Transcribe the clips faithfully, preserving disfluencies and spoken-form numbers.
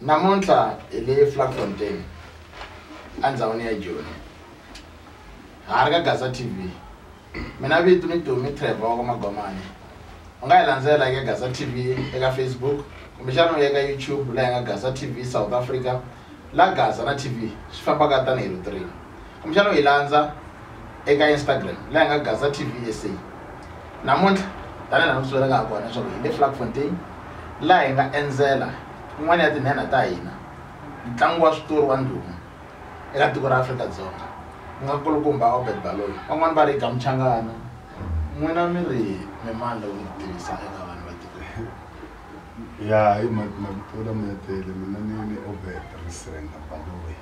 namuntlha hi le Vlakfontein andzawini ya Joni ha ri ka Gaza T V. Mina vito ni Tumi Trevor wa Magomani. U nga hi landzela eka Gaza T V eka Facebook kumbexana u ya eka YouTube laha nga Gaza T V South Africa, la Gaza na T V swi fambaka tanihi rutiri. Kumbexana u hi landza eka Instagram laha nga Gaza T V S A. Namuntlha tani na ntswela ka kona leswaku hi le Vlakfontein laha hi nga endzela kun'wana ya tinhenha ta hina ntlangu wa switori wa ndhuma eka tiko ra Afrika-Dzonga. Ku nga kulukumba Obed Baloyi, van'wana va ri Gamchangana. N'wina mi ri mi mani lowu mi tivisa eka vanhu va tiko? Ya hi mavito lama ya tele, mina ni Obed Risenga Baloyi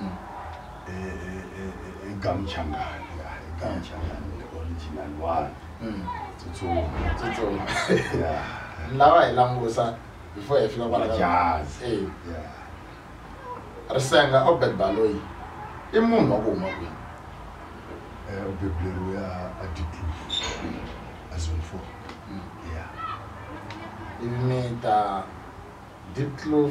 e Gamchangana, e Gamchangana the original one. Tsutsuma Tsutsuma yeah. Lava hi langusa before hi fika kwala jazz. Eh Yeah. Risenga Obed Baloyi i munhu wa ku huma kwini? Eh ubebleru ya Adiklu azone four. Yeah. Ivi ta Diepkloof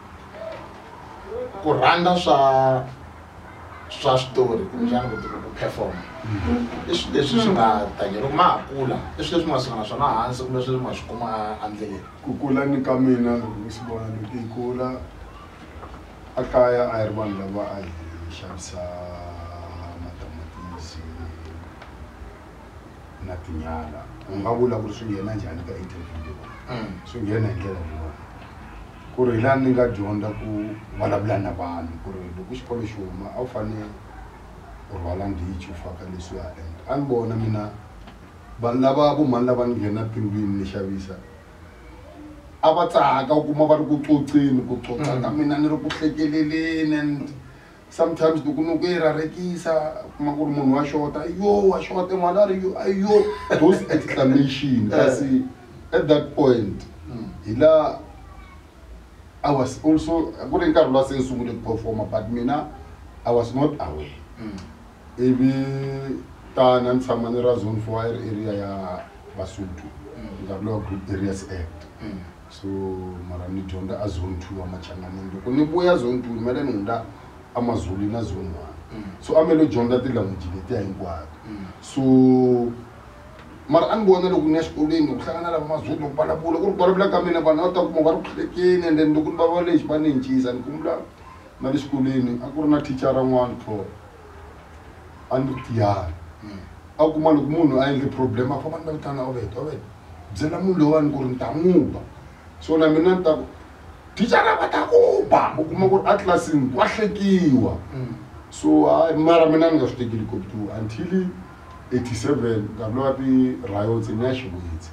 ku rhandza swa swa switori kumbexana ku ku perform. I swilo leswi swi nga tanyela loko ma ha kula, i swilo leswi ma swi nga swona hansi kumbe swilo leswi ma swi kuma andleleni. Ku kula ni ka mina loko swi vona loko hi kula a kaya a hi ri vanhu lava a hi xavisa matamatisi na tinyala. U nga vula ku ri swi nghena njhani ka interview leyi? Swi nghena hi ndlela leyiwani ku ri hi laha ni nga dyondza ku vulavula na vanhu ku ri loko xikolo xi huma a wu fanele u rhwala ndichi u faka leswiya and a ni vona mina vanhu lava vo mani lava ni nghena tindlwini ni xavisa a va tsaka u kuma va ri ku qoqeni ku qoqa ka mina ni ri ku hlekeleleni and sometimes loko ni ku yi rarekisa kuma ku ri munhu wa xota yo wa xota n'wana a ri yo ayo those exclamation kasi at that point hi la I was also ku ri nkarhi lowa se ni sungule ku performa but mina I was not aware. Ivi tana ni tshama ni ra zone four area ya Basotho nkarhi lowa Group Areas Act. So mara ni dyondza a zone two wa Machanganeni. Loko ni vuya zone two mele ni hundza AmaZulu na zone one. So a mele dyondza tilanguage letiya hinkwato. So mara a ni vona loko ni ya xikolweni ku hlangana lava maZulu loko vulavula ku ri vulavula ka mina vanhu a ta kuma va ri ku hlekeni and then loko ni va va lexi va ni cincisa ni kumula na le xikolweni a ku ri na thicara n'wana tho a ni ri tiyani a kuma loko munhu a endle problem a famba ni va vitana Obed Obed byela munhu lowani ku ri ni ta n'wu ba. So na mina ni ta ku thicara va ta ku ba u kuma ku ri a tlilasini wa hlekiwa. So mara mina ni nga swi tekeli koptu until eighty-seven nkarhi lowa ti-riots ni ya Xingwedzi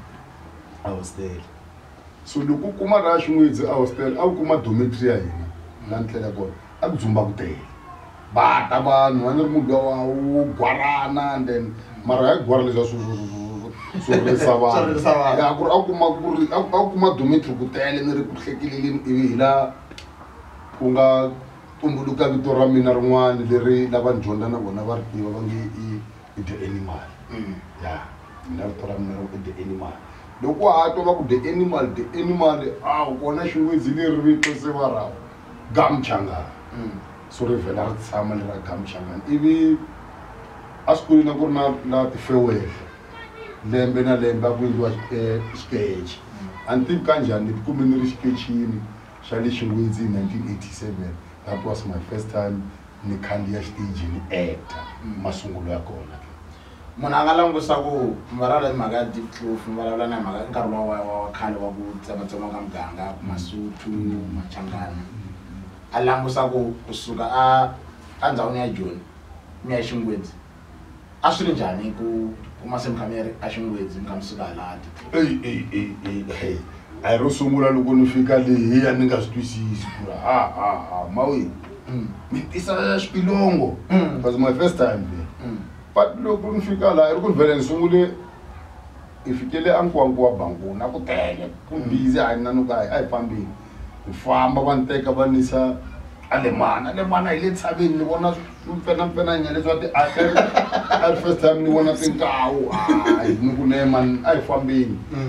I was there. So loko u kuma ra Xingwedzi I was there a wu kuma dormitory ya hina laha ni tlela kona a ku dzumba ku tele va ta vanhu a ni ri munhu luwa wo gwarana and then mara ya gwara leswiya swo risa vanhu ya ku ri a kuma ku ri a kuma dormitory ku tele ni ri ku hlekeleleni ivi hi laha ku nga tumbuluka vito ra mina rin'wana leri lava ni dyondza na vona va ri tiva va nge i The Animal. Yeah, mina vito ra mina ri The Animal. Loko ha twa va ku The Animal The Animal a u kona Xingwedzi leri vito se va ra Gamchangana. So ri vhela ri tshama le ra Gamchangana ivi a swikolweni na ku ri na na ti-farewell lembe na lembe a ku endliwa xikechi a ni tivi kanjhani ni tikume ni ri xikechini xa le Xingwedzi hi nineteen eighty-seven. That was my first time ni khandziya stage ni actor masungulo ya kona. Munhu a nga langusa ku vulavula hi mhaka ya Diepkloof, vulavula na mhaka nkarhi wa wa khale wa ku tsematsema ka muganga Masotho Machangana a langusa ku kusuka a a ndzawini ya Joni mi ya Xingwedzi a swi ri njhani ku kuma se mi kha mi ya a Xingwedzi mi kha mi suka laha eyi eyi eyi eyi a hi ro sungula loko ni fika lehiya ni nga swi twisisi ku ri ha ha ha mawini mi tisa xipilongo it was my first time there. But loko ni fika laha ri ku vhele ni sungule hi fikele a nkwangu wa Bangu na ku tele ku busy a hi na no ka a hi fambeni ku famba va ni teka va nisa a Lemana Lemana hi le tshaveni ni vona mpfena mpfenanya leswi va ti a first time ni vona tinkawu a ni ku ne man a hi fambeni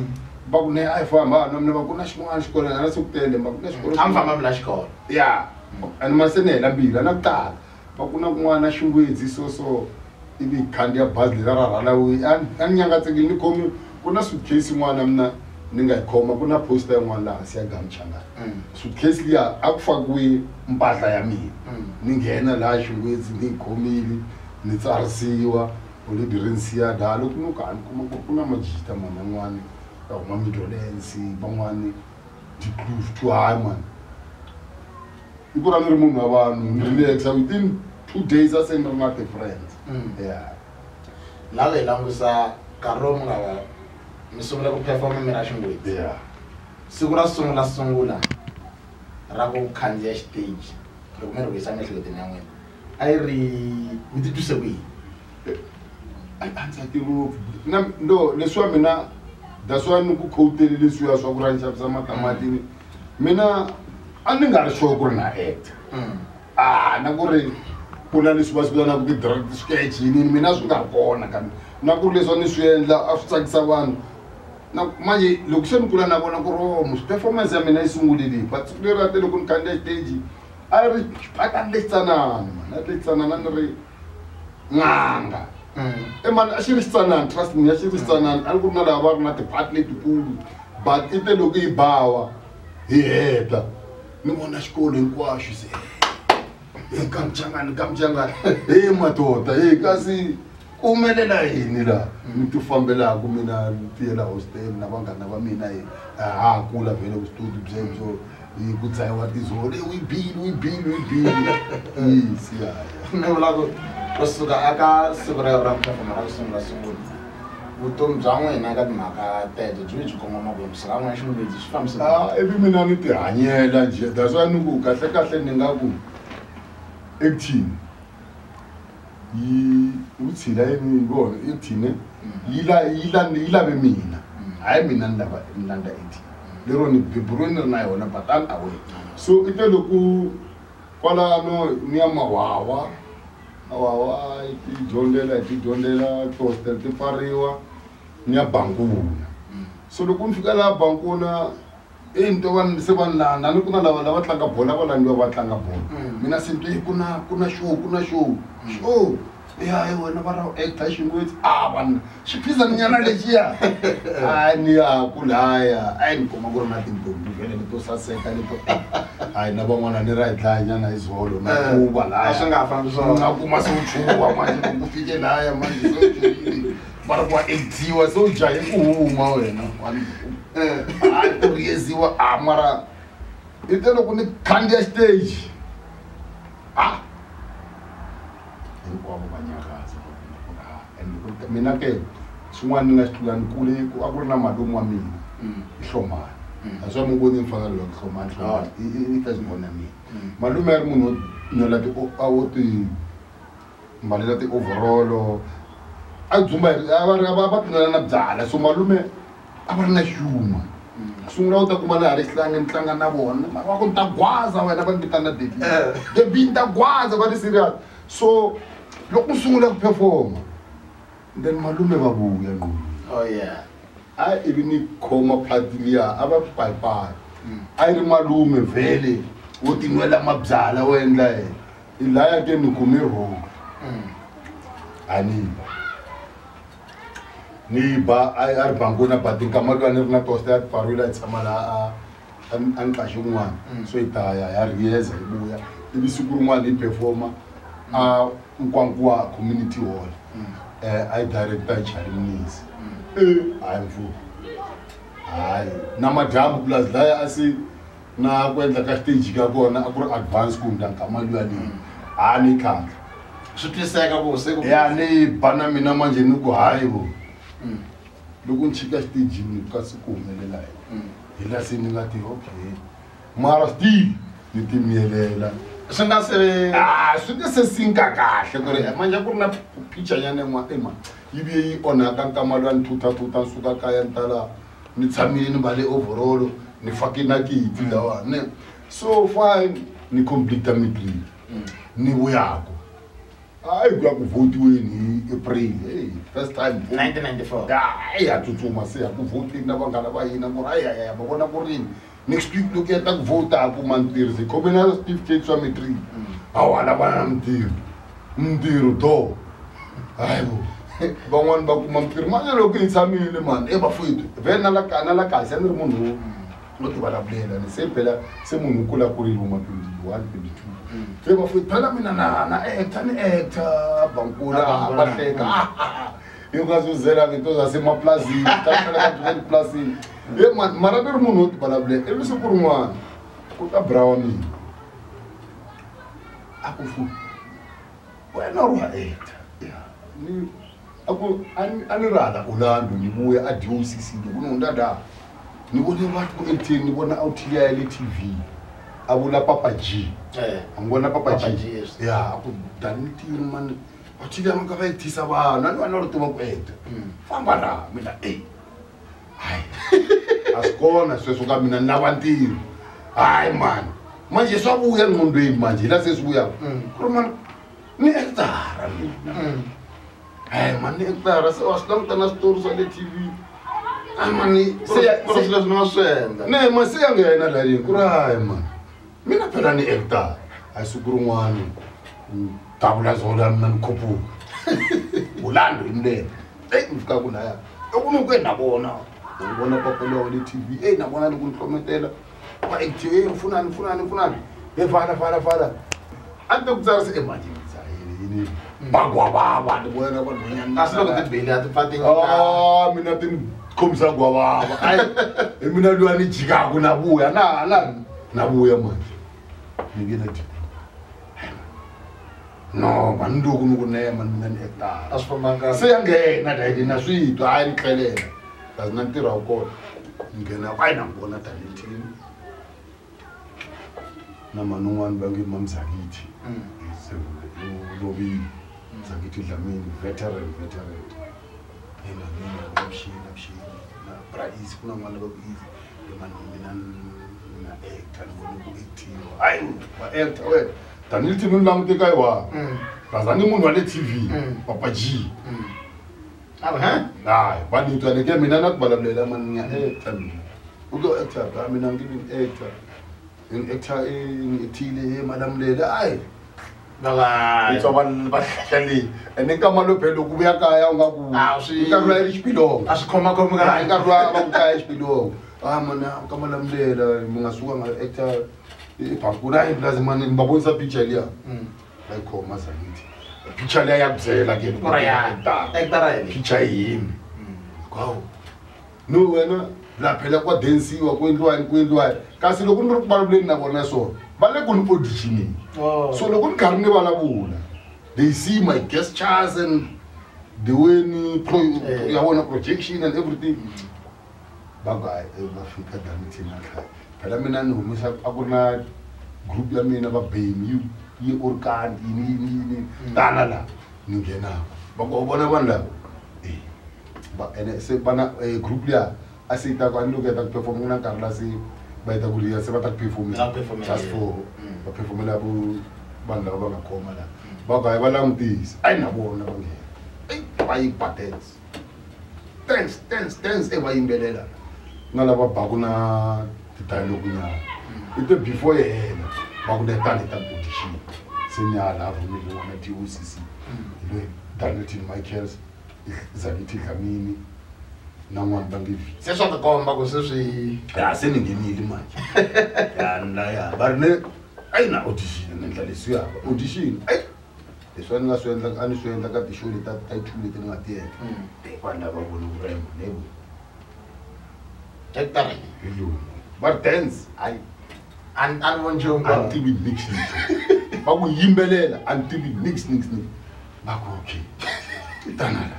va ku ne a famba no mna va ku na xin'wana xikolo na se ku tele va ku na xikolo am famba mla xikolo ya and masenela mbila na kutala va ku na kun'wana xingwedzi so so ivi khandiya bazi leri ra rhala wi a ni nyangatsekile ni khomi ku na suitcase yin'wana mina ni nga yi khoma ku na poster yin'wana laha hansi ya gamchangani suitcase liya a ku fakiwe mpahla ya mina ni nghena laha xingwedzi ni yi khomile ni tsarisiwa oledi ri ni siya daha loko no ka ni kuma ku ku na majita man'wani ya huma midolence van'wani ti-groove to high man i ku ra ni ri munhu wa vanhu ni relaxa within two days a se ni ri na ti-friends ya la le langwisa nkarhi lowu mi nga va mi sungula ku performa mi ra xingwedzi ya siku ra sungula sungula ra ku khandziya xiteji loko mi ri vuyisa miehleketweni ya n'wina a yi ri mi titwise kwihi a tsakile ngopfu na no leswiwa mina that's why ni ku khowutele leswiya swa ku ra ni xavisa matamatini mina a ni nga ri sure ku ri na act a na ku ri ku na leswi va swi vitanaka ti-direct sketch yinini mina swi nga ri kona kambe na ku ri leswi a ni swi endla a swi tsakisa vanhu na manje loko se ni kula na vona ku ri o performance ya mina yi sungulile but siku leri ate loko ni khandiya xiteji a ri xipakani lexi tsanana mani a lexi tsanana ni ri n'anga e mani a xi ri xitsanana trust me a xi ri xitsanana a ni ku ri na lava va ri na ti-part letikulu but i te loko yi bawa hi heta ni vona xikolo hinkwaxo se e kamchangani kamchangani he matoda he kasi ku humelela yini laha ni ti fambelaka mina ti yela hostel na vanghana va mina hi ha kula vhele vustudio byebyo hi ku dzayiwa tizole wi bili wi bili wi bili yes ya ni vula ku kusuka aka siku rero ra ku performa ra ku sungula sungula vutomi bya n'wina eka timhaka teto byi byi kongoma kwini kusuka n'wina xingwedzi swi fambisana a ivi mina ni ti hanyela njhe that's why ni ku kahle kahle ni nga ku acting yi vutshila yini vona acting yi la yi la yi lave mina hayi mina ni lava ni landza acting lero ni biburo ni ri na yona but I'm away so ite loko kwalano ni ya mawawa mawawa ti dyondzela ti dyondzela toaster ti pfariwa ni ya banguna so loko ni fika laha banguna e ni twa vanhu se vanhu laha na ni ku na lava lava tlanga bola va langiwa va tlanga bola mina se ni twe ku na ku na show ku na show show ya hi wena va ra actor xingwetsi a vanhu xiphizaninyana lexiya a ni ya ku laya a ni kuma ku ri na tintombi vhele leto saseka leto hayi na van'wana ni ra hi dlayanyana hi zolo na kuva laya swi nga fambi swona na kuma se u chuva manje loko ku fike laya manje se u chuvile va ri ku wa actiwa se u jahe ku huma wena a ku riyeziwa a mara i te loko ni khandiya stage a hinkwavo va nyakaza and mina ke swin'wana ni nga swi tlula ni kule a ku ri na malume wa mina i hlomani a swa mi voni ni fana loko hlomani hlomani i ka xivona mina malume a ri munhu nyola ti a wo ti mbalela ti overall a dzumba a va va va tinela na byala so malume a va ri na xuma sungula u ta kuma laha ri tlanga ni tlanga na vona va ku ni ta gwaza wena va ni vitana debi debi ni ta gwaza va ri serious so loko ni sungula ku performa then malume va vuya ngqo oh yeah a ivi ni khoma phati liya a va payipayi a yi ri malume vhele wo tinwela mabyala wo endla yena i laya ke ni kume rhoga a ni ba ni ba a ri banguna but nkama luwa ni ri na tosta ya tipfariwile a yi tshama laha a ni qaxe un'wana so hi ta ya ya riyeza hi vuya ivi siku rin'wana hi performa a nkwankuwa community hall a yi director Charlie Mnisi hayi mfumo hayi na madyambu plus laya a si na ku endla ka stage ka kona a ku ri advance kumbe nkama luwa leyi a ni khandla swi twiseka ku se ku ya ni bana mina manje ni ku hayi vo loko ni chika stage ni ka se ku humelela hi la se ni nga ti okay mara still ni ti miyelela swi nga se ah swi nga se sinka kahle ku ri manje ku ri na picture nyana yin'wana ema yi vuye yi onhaka nkama luwa ni thuthathuta ni suka kaya ni ta laha ni tshamile ni mbale overall ni fake na kiti lawani so fine ni complete midrill ni vuyako hayi kuya kuvotiweni hi April hey first time nineteen ninety-four hayi ya tsutsuma se ya kuvoteni na vanghana va hina ku hayi hayi va vona ku ri next week loko ya ta ku vota ku mantirhi khome na certificate swa matric hawa la vana na mintirho mintirho do hayi bo van'wani va kuma mintirho manje loko yi tshamile mani e bafowethu vhena la kana la kahle ni ri munhu wo ti vulavulela ni se phela se munhu u kula kurile vo ma twenty-one twenty-two se bafowethu phela mina na na actor ni actor bankula va hleka yokazuzela ngento zasemaplazini taphela ka eplasini e mara ni ri munhu wo ti vulavulela ivi siku rin'wana ku ta brawa mina a ku fu wena ri wa actor ni aku ani rala Orlando ni vuya a D O C C ni kuno ndada ni vone vathu ku eighteen ni vona out ya le T V a vula Papa G eh angona Papa G yes ya aku dani tiro man athi ya maka va ithisa vana ni vana ri tuma ku actor famba la mina eh hayi asikona sweswo ka mina na vantiro hayi man manje swa vuya ngqondweni manje la sesivuya ku ri man ni actor hey man ni actor se was long tana stories on the T V ay man ni se se leswi ni nga swi endla ne ma se ya nghena la rini ku ri hayi man mina phela ni actor a siku rin'wana tabula zona mina ni khuphuka Orlando hi milenge eyi ni fika ku laya loko ni ku na vona ni vona papelo le T V eh na vona loko ni hlometela va actor eh mfunani mfunani mfunani he fala fala fala a ni te ku tsarisa emanjeni yini bagwababa ni vona vanhwanyana kasi loko tibeli a ti pfati ah mina ti khomisa gwababa ai i mina lwa ni jikaku na vuya na na na vuya manje ni ngena ti no banduku ni ku nema mina ni actor a swi fambanga se ya nghena dayini na switwa a yi ni tlelela kasi na ntirho wa kona nghena a yi na vona talentini na mani un'wana va nge mamzakithi lovile Zakithi Dlamini veteran veteran yena mina ngomshini abshini na price kuna mali ba easy yemani mina na actor ngone ku acting hayi wa actor we tanil tinu langute kai wa bazani munhu wa le T V Papa G aba ha hayi bani tsale ke mina na kubalalela mani ya actor uko actor ba mina ngini actor in actor in actile he madam lela hayi baka itswa vanhu va hlale ene nkama lo phela ku vuya kaya u nga ku nkarhi wa ri xipilongo a swi khoma khomi ka nkarhi wa va ku kaya xipilongo ah mana nkama lamulela mi nga suka nga actor ibhankuna lazima ni ba bonisa picture liya la khoma Zakithi picture liya ya ku byela ke ku ri ya actor ra yini picture yini kwawo no wena la phela kwa dansiwa ku endliwa ku endliwa kasi loko ni ri ku vulavuleni na vona so va le ku ni auditioning so loko ni karhi ni vulavula they see my gestures and the way ni pro ya vona projection and everything va ku hayi va fika danitini nahlaya phela mina ni humisa a ku ri na group ya mina va bemi yi orkani yini yini yini tana la ni nghenaka va ku vona vanhu lava eh va ene se vana group liya a se ta ku a ni loko ya ta ku perform na nkarhi la se va yita ku liya se va ta ku perform just for va performela vo vanhu lava va nga khoma la va ku hayi va langutisa a yi na vona va nghena eyi va yi ba dance dance dance dance e va yimbelela na lava baku na ti-dialogue nyana i te before yi hela va ku letani ta audition se ni hala vumile wona D O C C hi loyi Danilton Michaels Zakithi Dlamini na n'wana va nge vi se swa tikomba ku se swi ya se ni nghenile manje ya na ya va ri ne a yi na audition ni endla leswiya audition ayi leswi a ni nga swi endla a ni swi endla ka tishow leta ta two leti ni nga ti endla vanhu lava vona ku rema ne vo actor hi lowu va dance hayi an an von jong a ni tivi nix va ku yimbelela a ni tivi nix nix nix va ku okay tanala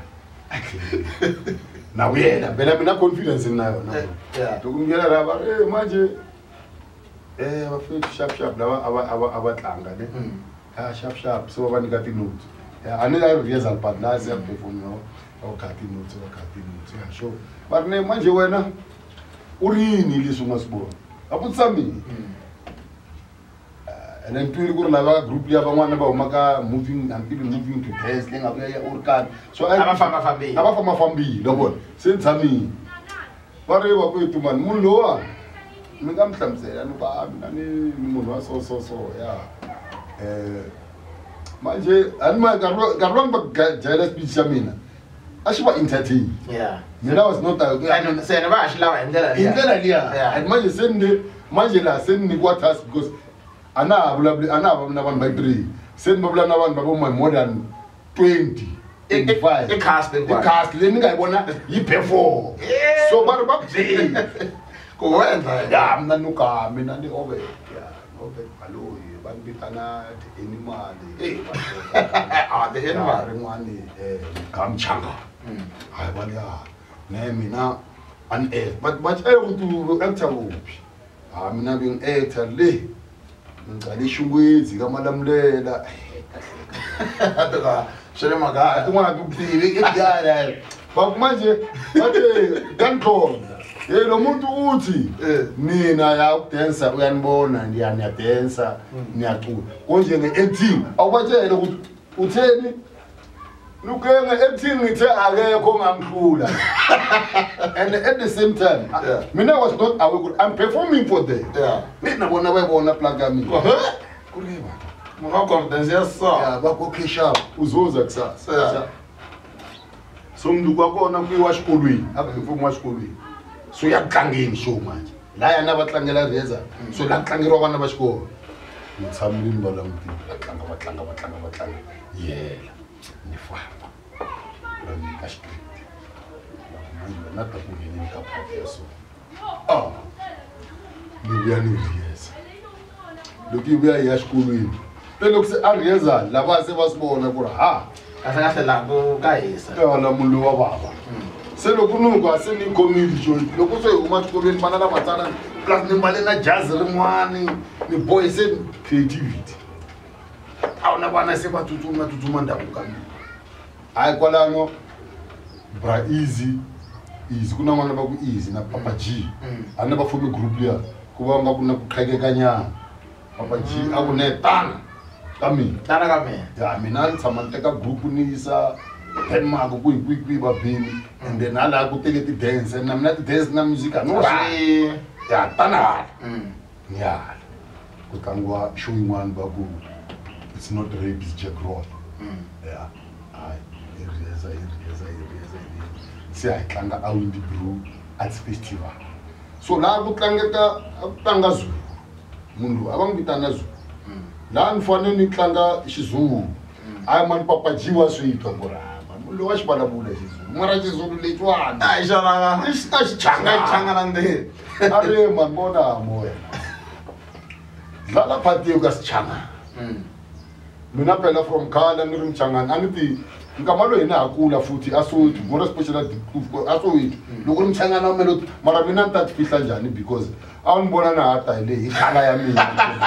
na uyena phela mina confidence na yona loko ni nghena la va ri manje eh va fika sharp sharp lava ava ava ava tlanga ne ah sharp sharp so va nyika ti-notes a ni la rehearsal part la se ya perform yo va kha ti-notes va kha ti-notes ya sure va ri ne manje wena u ri yini leswi u nga swi vona a vutisa mina and then pili ku ri lava group ya van'wana va humaka moving until moving to dance leyi nga vuya ya u ri karhi so a va famba fambile a va famba fambile loko se ni tshamile va ri va kwetu mani munhu lowa mi nga mi hlamusela ni va mina ni munhu wa so so so ya eh manje ani ma nkarhi wa ni va jayela speech ya mina a xi va entertain yeah mina was not and se ne va xi lava hi ndlela hi ndlela liya and manje se ni manje la se ni nyikiwa task because ana ha vulavuli ana ha va na vanhu va three se ni va vulavula na vanhu va vo more than twenty twenty-five i cast i cast leyi ni nga yi vona yi perform so va ri va play ku wendla ya mina ni ka mina ni ove ya ove baloyi va ni vitana the animal eh ah the animal rin'wani eh kamchanga hayi va liya ne mina an air but but eh umuntu actor uphi ha mina being actor le ngicale shungwezi kamalamulela kahle kahle shele magaya tin'wana tukutivi ekudala ba manje bathe kankhona hey lo muntu uthi mina ya ukudansa uyanibona ndiyani yadansa niyacula konje nge-acting awubatshele ukuthi utheni Lukenge acting ngithe akekho ngamhlula and at the same time yeah. Mina was not aware I'm performing for them yeah mina bona bayibona plug yami kuliba mona confidence yasa yeah bakho cash up uzoza kusasa yeah. So mntu kwakona kuyiwa xikolweni abe mfumo wa xikolweni so ya tlangeni show manje la yana va tlangela reza so la tlangeriwa vana va xikolo mutsamini va langutile va tlanga va tlanga va tlanga va tlanga yela ni famba la ni ka street la na ta ku ni ka phathi so ah ni vuya ni reza loko yi vuya ya xikolweni te loko se a reza lava se va sibona ku ri ha kahle kahle la ku ka hisa ka la munhu wa baba se loko nuku a se ni khomile xo loko se huma xikolweni vana lava tsana plus ni mbale na jazi rin'wani ni boy se creativity a na vana se va tsutsuma tsutsuma ndhavuko ka mina hayi kwalano bra easy easy ku na n'wana va ku easy na papa G a ni va fomi group liya ku va nga ku na ku qhekeka nyana papa G a ku ne tana ka mina tana ka mina ya mina ni tshama ni teka group ni yisa Denmark ku hi ku va bini and then hala ku tele ti dance na mina ti dance na music no swi ya tana ya ku tlangiwa show yin'wana va ku it's not rape it's Jack Roll ya ai ireza ireza ireza se ai tlanga a Windy Brew Arts Festival so la ku tlangeka ku tlanga Zulu munhu a va n'wi vitana Zulu la ni fanele ni tlanga xizulu ai mani papa G wa switwa ku ra lo wa xibalabula xizulu mara xizulu lexwana a xana i xita xichanga changa na ndeni are man bona moya dlala phati ka xichanga mina phela from khala ni ri mchangani a ni ti nkama loyi na hakula futhi asoti more special asoti loko ni mchangana wa melody mara mina ni ta ti fihla njhani because a ni bona na hata hi le hi khala ya mina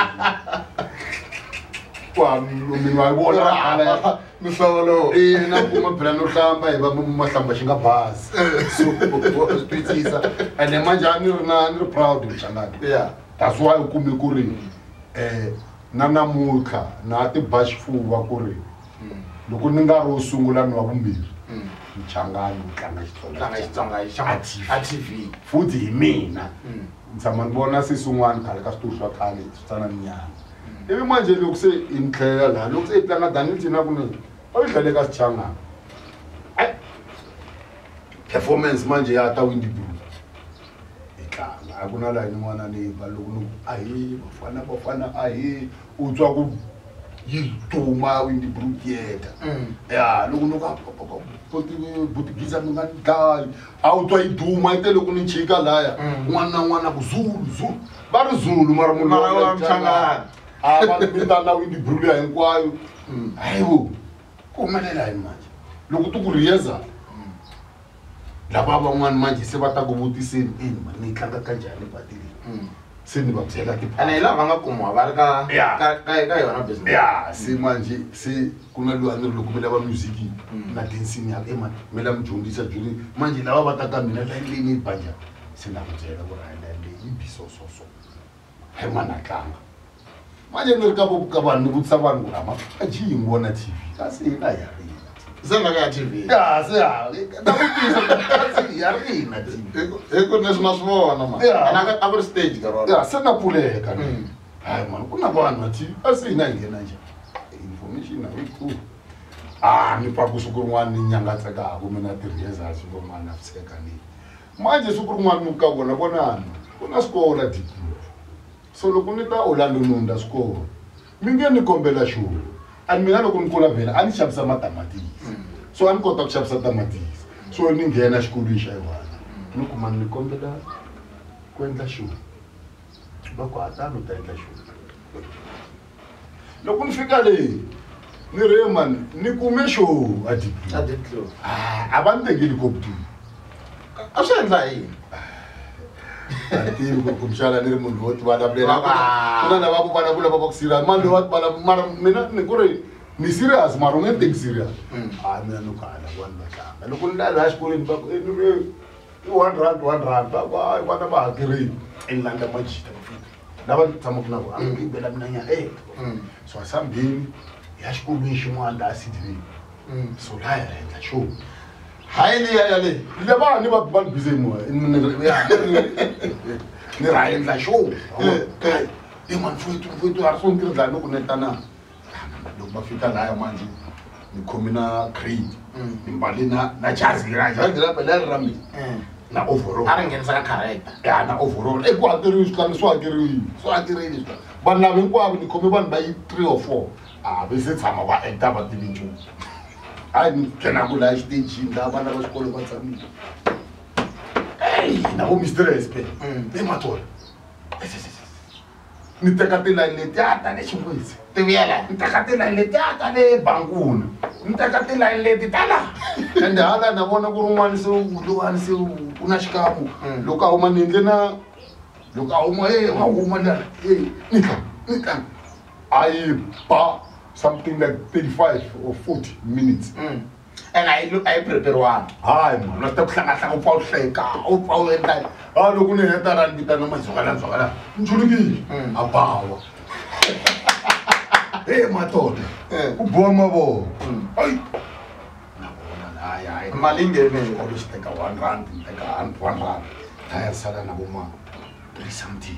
kwa mina wa vona khala mihlovo eh na kuma phela no hlamba hi va mahlamba xi nga basi so spitsisa ene manje a ni ri na ni ri proud mchangani yeah that's why u kume ku ri eh na namuntlha na ti ba xifuva ku ri loko ni nga ro sungula ni wa vumbirhi mchangani u tlanga tlanga Xitsonga xa a T V futhi hi mina ni tshama ni vona sesun'wana khale ka switori swa khale switsana ni nyana ivi manje loko se i ni tlhelela laha loko se i tlanga daniti na kunene a yi tlhele ka xichangani ai performance manje ya ta Windy Brew i tlanga a ku na laha yin'wana ni ba loko ni ahi vafana vafana ahi u twa ku yi duma Windy Brew theater ya loko ni ka butigiza mi nga ni dlayi a wu twa yi duma yi te loko ni chika laya n'wana na n'wana ku zulu zulu va ri zulu mara munhu wa mchangani a va vitana Windy Brew liya hinkwayo hayi wo ku humelela yini manje loko ti ku riyeza lava van'wani manje se va ta ku vutiseni ini mani ni yi tlanga kanjhani patile se ni va byela ene hi lava va nga kumiwa va ri ka Yeah. ka ka ka yona business ya se manje se ku na loyi a ni ri loko mi lava music na dancing ya ema mi la mi dyondzisa dyondzi manje lava va ta ka mina layini leyi ni yi ba njhani se na ku byela ku ri hayi layini leyi yi bi so so so hi mani a tlanga manje ni ri ka vo ka vanhu ni vutisa vanhu ku lama a ji hi vona T V kasi hi na ya rina se na ka T V ya se ya na vutisa kasi ya rina T V hi ku leswi ma swi vona ma na a ku ri stage ka rona ya se na pfuleka hayi mani ku na vanhu va T V kasi hi na hi nghena njhani information na yi ku ah ni pfa ku siku rin'wana ni nyangatsekaka mina tirheza siku rin'wana na tsheka ni manje siku rin'wana ni ka vona vonani ku na swikolo la Deep Blue so loko ni ta Orlando Nunda swikolo mi nge ni kombela xo a mina loko ni kula vhela a ni xavisa matamatisi so a ni kota ku xavisa tamatisi so ni nghena xikolweni xa yona ni kuma ni kombela ku endla xo va ku hatano ta endla xo loko ni fika leyi ni re man ni kume xo a Deep Blue a Deep Blue a va ni tekeli kopti a swi endla yini ativi ku mxala ni ri munhu wo tivulavulera ku na lava ku vulavula va va ku serious mani loyi wa mara mina ni ku ri ni serious mara u nge teki serious a mina ni kala vanhu va tlanga loko ni lala xikolweni va ku i one rand one rand va ku hayi vana va hakerile ni landza majita ku fika lava ni tshamaka na vona a ni bela mina nya e so a sambini ya xikolweni xin'wana laha Sydney so laha ya endla show hayi ni ya le leva ni va va busy mo ni ya ni ra endla show e man futhi futhi a so ntirhi dlani ku netana loko va fika laha manje ni khomina crate ni mbali na na jazi ra jazi ra pela ra mi na overall a ri nghenisa ka character ya na overall e ku hakeriwi swi kana swi hakeriwi swi hakerile swi vanhu lava hinkwavo ni khome vanhu va yi three or four a va se tshama va actor va tivi nchumu hayi ni nghena ku laha xitejini laha vana va xikolo va tshamile eyi na vo mistress pe e matona ni teka tilayini leti a ta le xin'wezi ti vuyela ni teka tilayini leti a ta le banguna ni teka tilayini leti ta la ende hala na vona ku ri un'wana se lowani se ku na xikamu loko a huma ni endle na loko a huma e wa huma lana e ni tla ni tla a yi ba something like thirty-five or forty minutes and I look I prepare one hayi mani wa swi ta ku hlangahlanga u pfa u hleka u pfa u endla a loko ni heta ra ni vitana mazokala ndzokala ni chulukile a bawa e matona ku boha mavoko ai na vona hayi hayi mali ngene xikolo xi teka one rand ni teka one rand haya sala na vo ma three something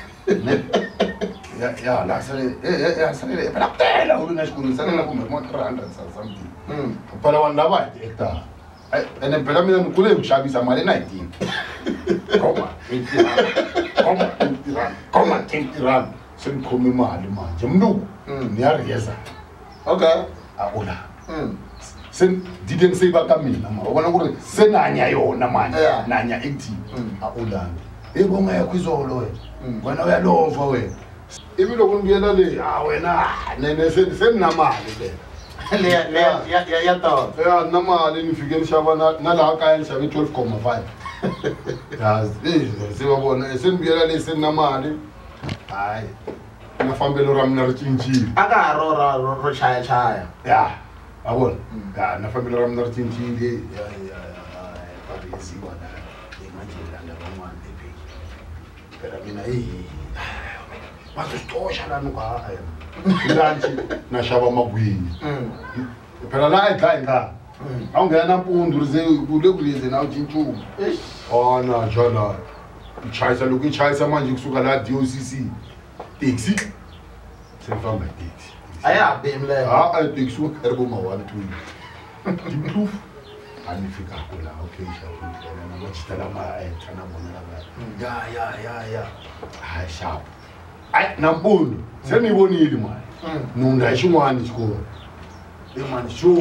ya ya la sale eh ya sale phela kuphela ulunga xikolweni sale na kumbe mo three hundred something phela vanhu lava hi hectare ene phela mina ni kule hi ku xavisa mali na hi tini koma eighty rand koma twenty rand koma twenty rand se ni khome mali manje mnduku ni ya rheza okay a ula se didn't say va ka mina ma u vona ku ri se ni hanya yona manje ni hanya active a ulanga e bonga ya kwizolo wena wena uya lova wena ivi loko ni vuyela leyi a wena nene se se ni na mali le le le ya ya ya to ya na mali ni fike ni xava na na laha kaya ni xave twelve comma five ya se va vona se ni vuyela leyi se ni na mali hayi na fambelo ra mina ri cincile a ka ha ro ra ro chaya chaya ya a vona ya na fambelo ra mina ri cincile ya ya pariziwa na imanjela van'wana epe phela mina hi va swi tosha lani ku haya lanchi na xava magwini phela la a yi dlayi ngani a wu nghena nampundzu ri ze u le ku yezeni a wu cincumu a na jala yi chayisa loko yi chayisa manje kusuka laha D O C C taxi se ni famba hi taxi a ya ha bimi leyo a a taxi wo ri vo ma one twenty dimproof a ni fika kula okay xavulela na majita lama a henhla na vona lava ya ya ya ya hayi xapu ai nampundzu se ni vonile mali nunda hi xin'wana xikolo e mani xo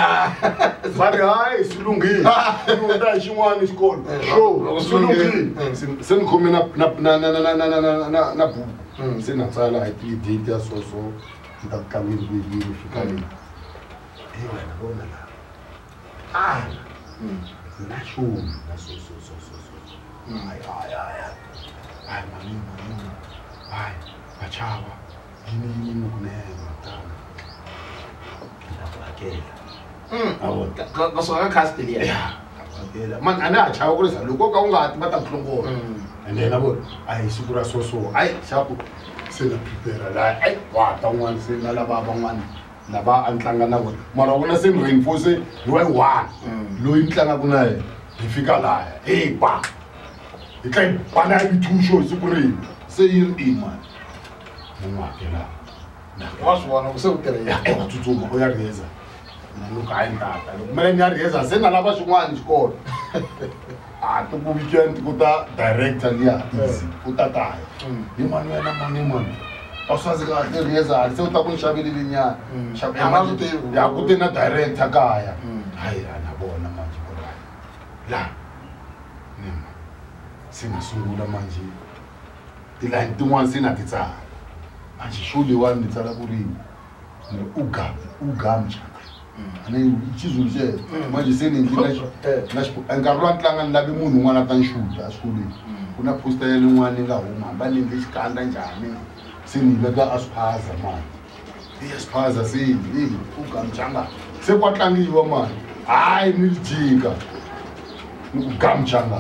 va ri hayi swi lunghile nunda hi xin'wana xikolo xo swi lunghile se ni khome na na na na na na na na na buku se na tsala hi ti-date ya so so ni ta ku tlangeni kuyini fika leyi e wena vona la a na xumi na so so so so so hayi hayi hayi hayi mani mani hayi vachava yini yini ni kunene tana na ku hakela a vona ka suka ka custody ya hakela man a na ha chava ku ri za loko ka u nga hati va ta ku hlongola ende na vona a hi siku ra so so hayi xaku se na prepare la ai wa ta n'wana se na lava van'wana lava a tlanga na vona mara vona se ni reinforce loyi one loyi ni tlangaku na yena hi fika laya hey ba hi tla hi bana ya vithuxo hi siku rini se yi ri in mani ni n'wi hakela wa swi vona ku se u tirhela wa tsutsuma u ya rheza na loko hayi ni tata loko mele ni ya rheza se na lava swin'wana xikolo a ti ku weekend ku ta director liya easy u ta taya hi mani wena mani mani a swi kahle kahle rheza se u ta ku ni xavelile nyana ya ku te na director kaya hayi na vona manje ku ri la nima se ni sungula manje tilayini tin'wana se na ti tsala manje show leyiwani ni tsala ku ri ni uga uga mchaka ani xizulu xe manje se ni endlile na nkarhi lowa ni tlanga ni lavi munhu un'wana a ta ni xuta exikolweni ku na poster ya lin'wana ni nga huma va ni endle xikandza njhani se ni veka aspaza mani i aspaza se hi uga mchanga se kwa tlangiwa mani hayi ni jika ni ku gamchanga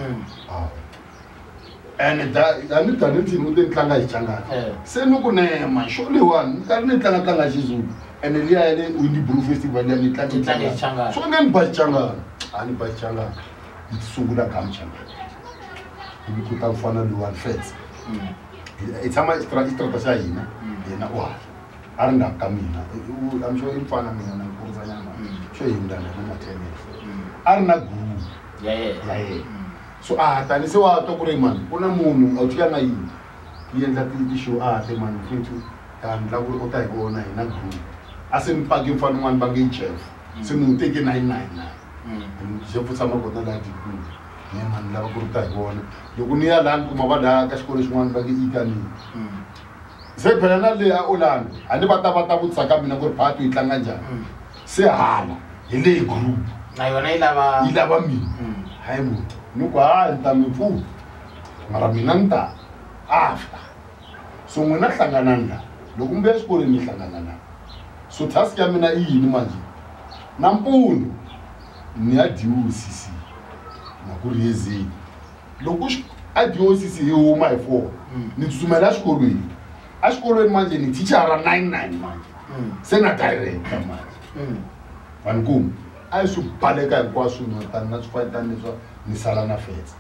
and da ani da ni tini u te ni tlanga hi changana se ni ku nema show leyiwani ni karhi ni tlanga tlanga xizulu ene liya ya le Windybrew festival ya ni tlanga changana so nge ni ba changana a ni ba changana ni sungula gamchanga ivi ku ta mfana loyiwani fets i tshama istrata xa hina yena u hala a ri nga ka mina am sure i mfana mina na nkurisanyana swo hindana na matennis a ri na guru ya yena so a tani se wa to ku ri mani ku na munhu a tlanga yini yi endla ti-show a te mani futhi ta ndla ku ri u ta hi vona hina group a se ni paki mfana un'wana va nge chef se ni n'wi teke nine nine nine chef u tshama kona laha tikulu ni mani lava ku ri ta hi vona loko ni ya laha ni kuma va laha ka xikolo xin'wana va nge ikanini se phela na leyi a Orlando a ni va ta va ta vutisa ka mina ku ri phati yi tlanga njhani se hala hi leyi group na yona yi lava yi lava mina hayi munhu ni ku hayi ni ta mi pfuna mara mina ni ta after so n'wina hlanganani la loko mi vuya exikolweni ni hlangana na so task ya mina i yini manje nampundzu ni ya D O C C na ku riyezeni loko a D O C C hi huma hi four ni tsutsumela exikolweni exikolweni manje ni thichara nine nine manje se na director manje vanikumu a yi swi baleka hinkwaswo no tani na swi tani leswa ni sala na fetsa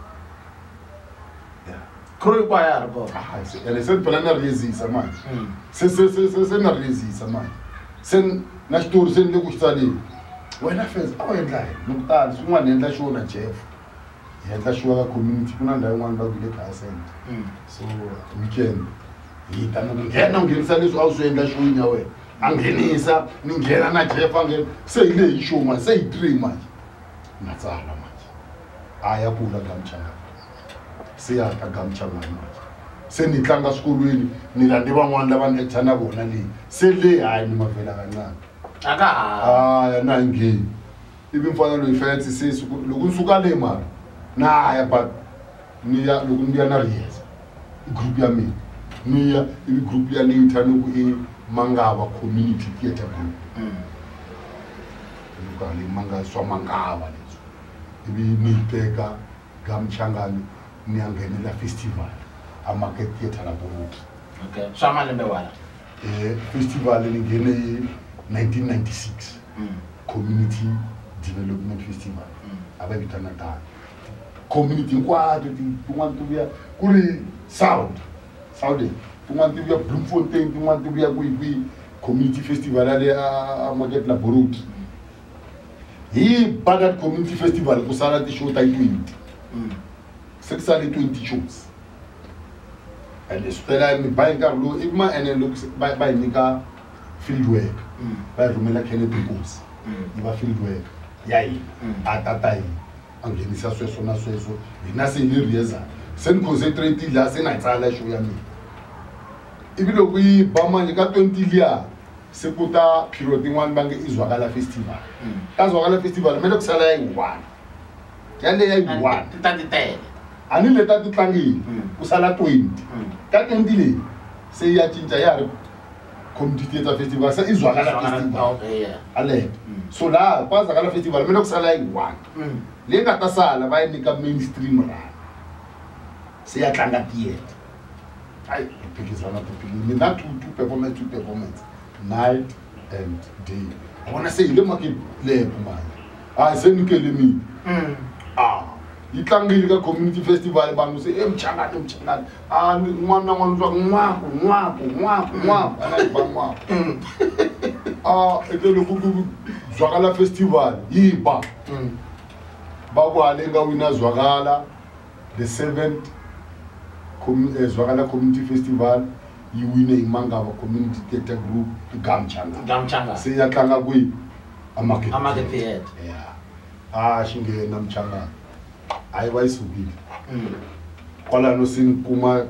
crew kwa ya ri kona ene se ni phela na riyezisa manje se se se se na riyezisa manje se na xitori se ni le ku xi tsaleni wena fetsa a wu endla yini ni ku tani swin'wana ni endla show na Jeff hi endla show ka community ku na ndhawu yin'wana va ku le kaya center so weekend hi ta ni nghena u nghenisa leswi a wu swi endla showini ya wena a nghenisa ni nghena na Jeff a nghena se hi lehi show manje se hi three manje na tsala manje a ya kula gamchanga se ya ka gamchanga manje se ni tlanga swikolweni ni landi van'wana lava ni actor na vona leyi se leyi hayi ni mavhela kancane aka haya na hi ngheni ivi mfana loyi fetsi se loko ni suka leyi mara na haya but ni ya loko ni ya na riyeza group ya mina ni ya ivi group ya ni yithani ku i Mangava Community Theatre Group loko leyi manga swa Mangava leswi ivi ni teka gamchangani ni ya nghenela festival a Market Theatre la Boruki okay swa malembe wala eh festival ni nghene hi nineteen ninety-six Community Development Festival ava vitana tani community hinkwato tin'wana ti vuya ku ri South Southern tin'wana ti vuya Bloemfontein tin'wana ti vuya kwihi community festival ya le a Market la Boruki hi Badad Community Festival ku sala ti-show ta twenty se ku sale twenty shows and swi tela mi ba hi nkarhi lowu ivi ma ene loko va hi nyika field work va hi rhumela Kenneth Nkosi yi va field work ya hina a tata hina a nghenisa sweswo na sweswo hina se hi le riyeza se ni concentrate laha se na hi tsala show ya mina ivi loko yi ba manje ka twenty liya se ku ta period yin'wana va nge i Zwakala Festival ka Zwakala Festival mele ku sala ya yi one yaleyo ya yi one ti ta ti tele a ni le ta ti tlangile ku sala twenty ka twenty leyi se ya cinca ya ri Community Theatre Festival se i Zwakala Festival ale so laha kwa Zwakala Festival mele ku sala ya yi one leyi nga ta sala va yi nyika mainstream run se ya tlanga theatre hayi iphikisana tiphikile mina two two performance two performance night and day wona seyile market lepo manje hayi senikele mina mm ah itlangile ka community festival bantu se emchangane emchangane ah nwana nwana uzwa ngwaku ngwaku ngwaku ngwaku anayibangwa ah ekelo kuku zwakala festival yiba mm bakwale ngawina zwakala the seventh zwakala community festival yiwine imangaba community theater group igamchanga Gamchanga seyatlanga kwi amarket Amarket theater yeah ah shingena mchanga hayi bayisukile mm kwala no sinkuma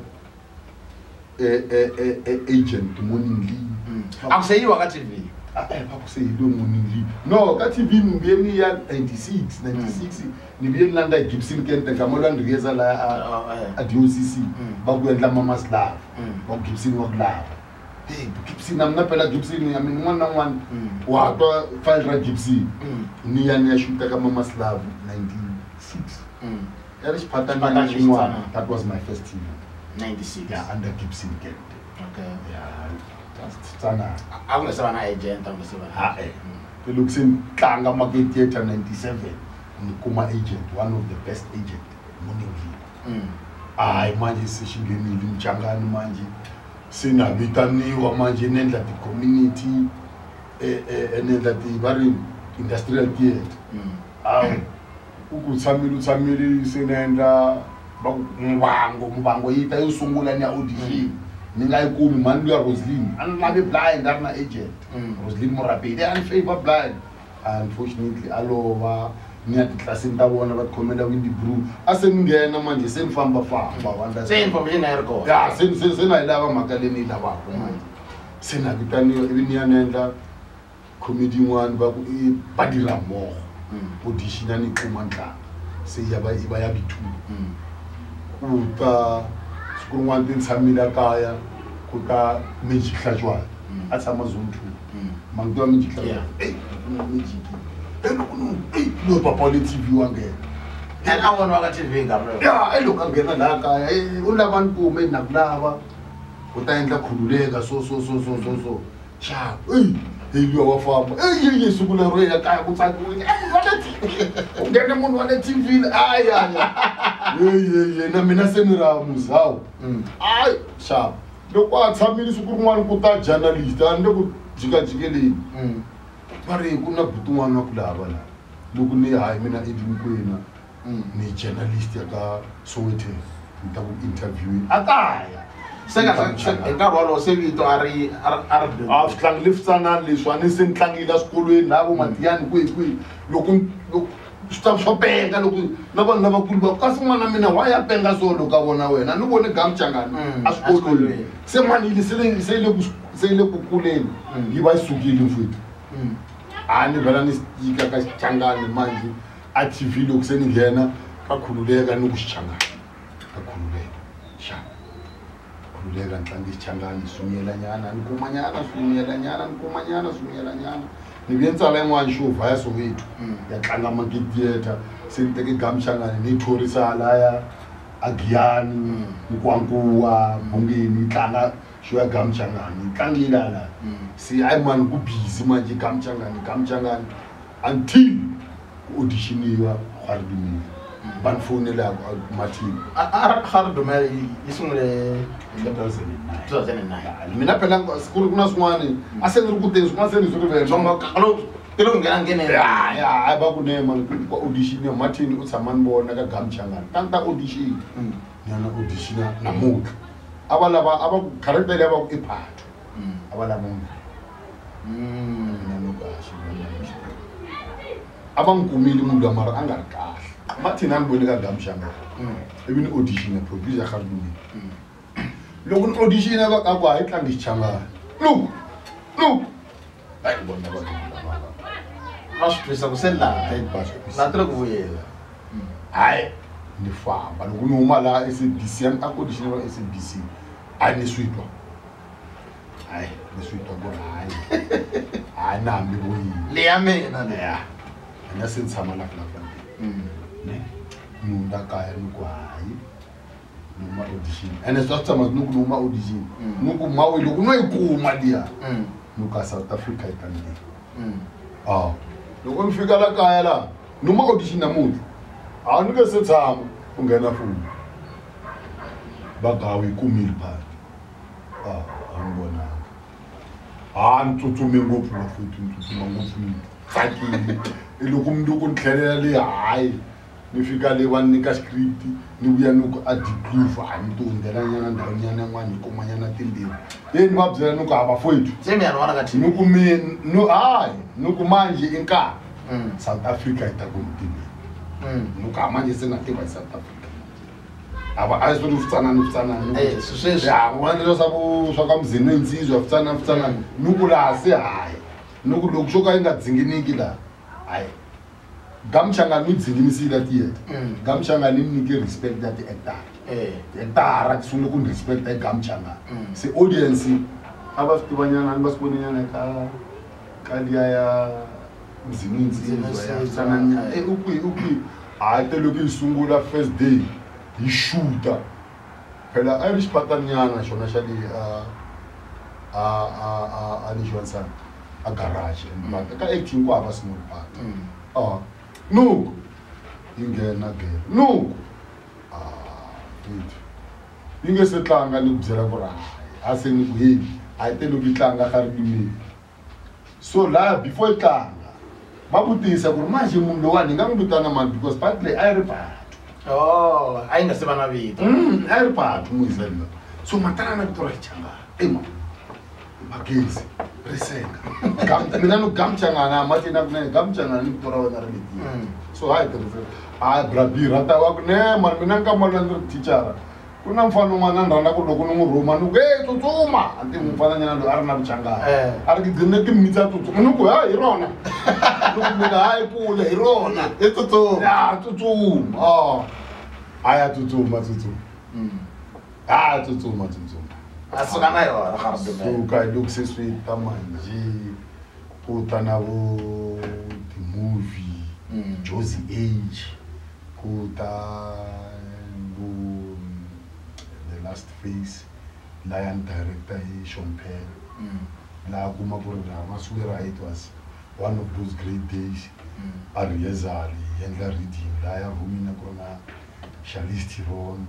eh eh eh agent morning leave akuseyiwa ka T V ah eh bakuseyilo morning leave no ka T V ngiyeni ya ninety-six ninety-six nibiye nilanda Gibson Kente ngamolo ndikeza la a D O C C bakuyendla mama slav ba Gibson wakulava hey Gibson amna phela Gibson yami nwana nwana watwa file ra Gibson ni ya ni shoot ka mama slav ninety-six mm yari siphatana nchingwana that was my first team ninety-six yeah under Gibson Kente okay yeah that's tsana akungesaba na agent angesaba ha eh peluksin tlanga market theater ninety-seven nikuma agent one of the best agent morning league mm hayi manje sishingenile mchangani manje sinabitaniwa manje nendla the community eh eh nendla the bari industrial theater mm awu ukutsamile utsamile sinenda bakubango mbango yita yosungula ni audition ningayikumi mani ya Roslyn anlabe blind arna agent Roslyn Morapedi and favor blind unfortunately alova niyati class ntabona batkhomela windi brew aseningena manje senifamba famba wanda sen information ayirko ya sen sen senayilava makaleni lava manje senakitaniyo ibiniyanenda comedy one ba badira mo audition ani kumandla seyaba iba ya bitu uta sikunwani tintsamila kaya kuta magic hlajwa atsama zontu mangwa magic hlajwa eh magic eh no papa le T V wangena and awona ka T V ngabro ya eloka ngena la kaya eh ulabantu me nakulava utaendla khululeka so so so so so so cha eh hiyo wafamba eh yesu kula roya kaya kutsakuni eh ungene munhu wa le T V ay ay ye ye na mina senira muzawo ay cha loko atsamile siku rin'wana ku ta journalist ande ku jika jikeleni mari ku na butun'wana ku lava la loko ni hayi mina edimkwena ni journalist ya ka Soweto nta ku interview ataya seka eka rolo sevito ari ar a sitlang liftsana leswane se ntlangile sikolweni labo matiyani kwe kwe loko swi swo penga loko na vanhu lavakulu va kasi n'wana mina wa ya penga so loko a vona wena ni vone Gamchangani a swikolweni se mani sele sele sele ku kuleni yi va isukile mfuthu a ni vela ni yika ka Changani manje a T V loko se ni nghena ka khululeka ni ku Changani ka khululeka sha khululeka ntlangi Changani sumyela nyana ni kuma nyana sumyela nyana ni kuma nyana sumyela nyana ni vientsala yin'wana show vaya Soweto ya tlanga market theater se ni teke Gamchangani ni thorisa laya agiyani nkwankuwa bungeni tlanga show ya Gamchangani tlangile la si ay man ku busy manje Gamchangani Gamchangani until auditioniwa khardumi ban phone la Martin ar khardumi isungule two thousand nine two thousand nine mina phela sikuru kuna swin'wana a se ngiri ku te swin'wana se ni swi rivele songa kalo telo ngena ngene ya ya aba ku ne man ku audition ya Martin u tshama ni vona ka Gamchangani tanta audition yana audition na mutla aba lava aba character lava ku iphatho aba lava munhu mm nanu kahle aba ngumile umuntu amara angari kahle Martin anibone ka Gamchangani even audition producer khardumi loko ni audition aba ka kwa itlanga Changani look look hayi bona ba masipisa kusela na tlo kuvuyela hayi ni famba loko ni huma la S A B C an audition wa S A B C a ni switwa hayi ni switwa ko hayi hayi na mi boyi le ya mina le ya na se ntshama la la ne nunda kaya ni ku hayi noma audition ene swi tshama nuku noma audition nuku mawe loko no ikuma liya nuka South Africa itanile ah loko ni fika la kaya la noma audition namuthi a ni ke se tshama u nghena foni bagawe kumile phakathi ah angibona ah ntutsume ngopfu bafethu ntutsume ngopfu tsakile loko umuntu kunihlelela le hayi nifika le vanika script ni vuya nuku a deprove a ni to ndela nyana ndhawu nyana yin'wana hi kuma nyana timbirhi ye ni va byela nuku hava fowethu se mi yana ka thini nuku mi no hayi nuku manje i nkarhi South Africa yi ta ku ntiveni nuku ha manje se na tiva hi South Africa ava a swi ri fitsanani fitsanani eh sweswi ya vona swa ku swa ka muzini ndzizwa fitsanani fitsanani nuku laha se hayi nuku loko swo ka yi nga dzinginiki laha hayi Gamchangani udzinginisile theater Gamchangani imnike respect that actor eh actor kusungula ku respect eGamchangani se audience abasitibanyana basibonanyana ka kaliya ya mzininzi sana eh ukwi ukwi ate loku isungula first day yi shoota phela Irish patanyana shona shali a a a a ni Johnson a garage but ka acting kwa small part ah no ingena ke no ah it inge se tlanga ni byela ku ra a se ni ku hi a te lo bitlanga ga ri so la before it tlanga ba butisa ku manje munhu lowa ni nga n'wi vitana mani because partly I repart oh a nga se vana vito mm I repart mu iselwa so matana na vitora changa ema magezi risenga gam mina no Gamchangana mati na kuna Gamchangana ni vitora wena ri leti so hayi tirhisa a brabi rata wa kune mara mina nka mala ndzi teacher kuna mfana n'wana ni rhandza ku loko ni n'wi rhuma ni ku hey tsutsuma anti mfana nyana lo a ri na vuchangana a ri gcine timinitsi a tsutsuma ni ku ha hi rona loko mina hayi kule hi rona i tsutsuma ya tsutsuma ah aya tsutsuma tsutsuma ah tsutsuma tsutsuma asuka na yona gape so ka loko se swi ta manje ku ta na vo the movie Josie Age ku ta vo The Last Face lion director hi Sean Penn la kuma ku ri na swear it was one of those great days a Riezali yendla reading la ya humina kona Charlize Theron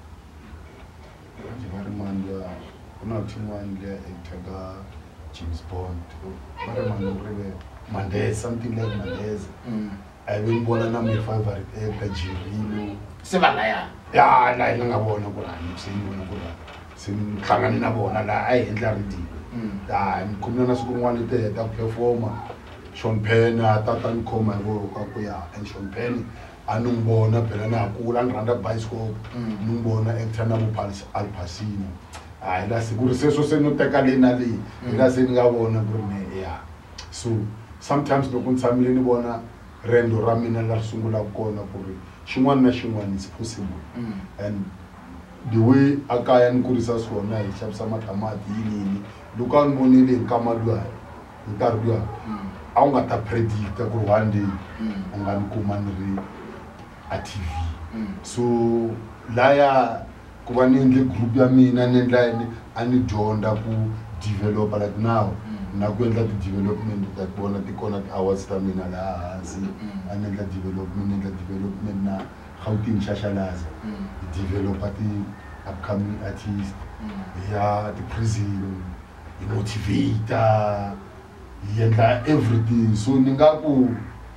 Jivarimanda kuna timwan le etaga James Bond Marimanda rebe Mandela something like Mandela I will bona na my favorite actor Jirilo sevala ya ya la ina ngabona ku rani sini ku rani sini hlangani na bona la ai endla reading ya mkhumna na siku n'wana te ta performer Sean Penn tata ni khoma ro ka ku ya and Sean Penn anungibona phela na kula ngiranda bicycle nungibona actor na Paris Al Pacino hayi la sikuri seso senoteka lena le ila seni ngabona ku ri ya so sometimes loko ntsamile ni bona rendo ra mina la sungula kona ku ri xin'wana na xin'wana is possible and the way akaya ni kurisa swona hi xavisa matamati yini loko a ni vonile nkama luwa nkarhi luwa a wu nga ta predicta ku ri one day u nga ni kuma ni ri a T V so laya ku va ni endle group ya mina ni endla yini a ni dyondza ku develop like now na ku endla ti-development ta bona ti kona ti-awards ta mina laha hansi a ni endla development ni endla development na Gauteng Shashalaza hi developa ti-upcoming artist ya ti-prison hi motivator hi endla everything so ni nga ku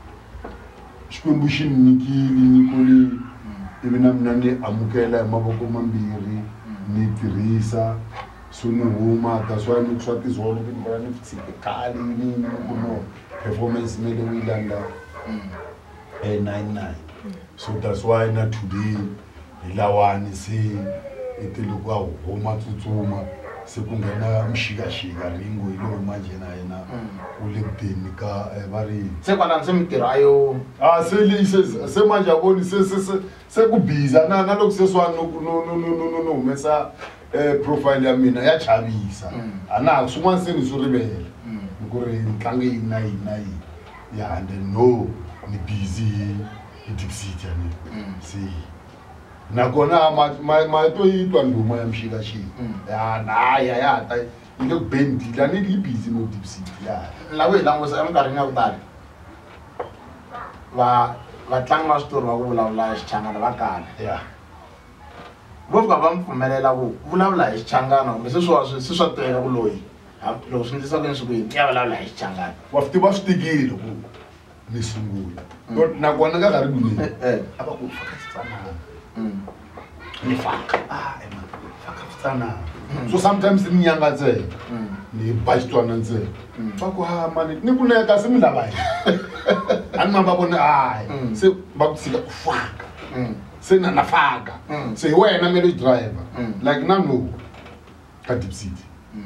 Xikwembu xi ni nyikile nyiko leyi ivi na mina ni amukela hi mavoko mambirhi ni tirhisa so ni huma that's why ni swa tizolo ku ngala ni tshike khale ni ku no performance mele wi landa eh nine nine so that's why na today ilawani se itiluku a huma tsutsuma se ku nghena mshikashika ringo ilo manje na yena ule kuteni ka va ri se kwala se mitirho ayo ah se le se se manje aboni se se se ku biza na na loko se swa no no no no no humesa eh profile ya mina ya chavisa ana swin'wana se ni swi rivele ku ri ntlangu yi na yi na yi ya and no ni busy hi Dipsity yani se nakona mato yitwa nduma ya mshikashi ya na ya ya ta ile bendi la ni libhizi no deep sea ya la we langusa emkarhini ya ku tala va vatlangi va switori va ku vulavula hi xichangana va kala ya vo fika va mi pfumelela ku vulavula hi xichangana kumbe se swa swi swa teka ku loyi loko swi endlisa ku yini swi ku yini ya vulavula hi xichangana wa fiti va swi tikile ku ni sungula nakona ka nkarhi kunini a va ku faka tsanana ni faka ah ema faka tsanana so sometimes ni nyanga ntsena ni ba xitwana ntsena va ku ha mani ni ku neka se mi lava hi a ni mamba vona hayi se va ku tshika ku faka se na na faka se hi wena melody driver like na no ka deep city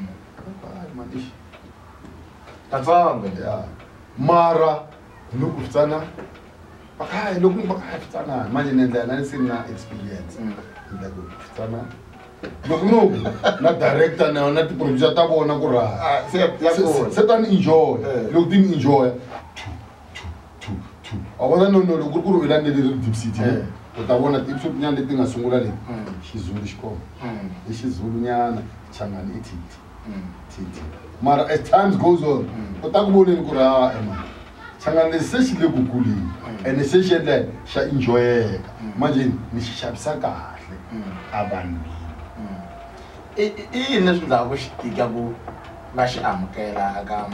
katsongo ya mara loko fitsana bakhayi loko ni bakhayi fitsana manje ni endlela ni se na experience loko fitsana loko no na director na na ti producer ta vona ku ra se ta ni enjoy loko ti ni enjoy tu tu a vona no no loko ku ri la ni le deep city u ta vona ti episode nyana leti nga sungula leti xizulu xikomba i xizulu nyana changani ititi titi mara as times goes on u ta ku voneni ku ra ema changani lexi se xi le ku kuleni ene se xi endla xa enjoyeka manje ni xi xavisa kahle a vanhu i yini leswi endlaka ku xi tika ku va xi amukela aka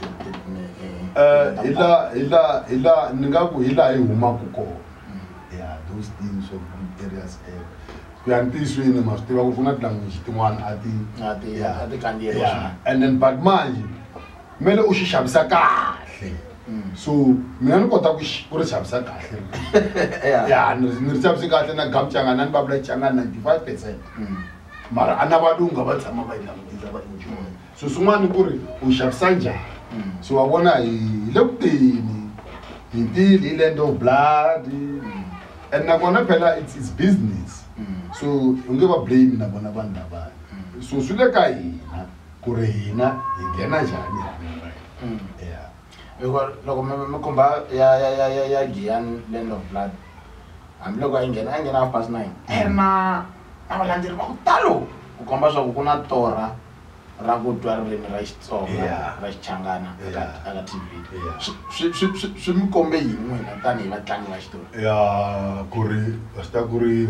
hi la hi la hi la ni nga ku hi laha hi humaka kona ya those things of good areas ku ya ntisweni ma swi tiva ku ri ku na tilanguage tin'wana a ti a ti kandziyeriwa and then but manje mele u xi xavisa kahle so mina ni kota ku ku ri xavisa kahle ya ni ri xavisi kahle na gamchangana ni babula changana ninety-five percent mara ana valunga va tshama va yi langutisa va enjoy so swin'wana ku ri u xavisa njhani so wa vona hi le ku teni hi tile hi land of blood and nakona phela it's his business so u nge va blame na vona vanhu lavaya so swi le ka hina ku ri hina hi nghena njhani ya because loko mi komba ya ya ya ya ya Giyani Land of Blood hambiloko a yi nghena a yi nghena half past nine a ri na na valandzeri va ku talo ku komba swa ku ku na tora ra ku twa ririmi ra Xitsonga ra Xichangana aka T V swi mi kombe yini n'wina tanihi vatlangi va xitori ya ku ri va swi ta ku ri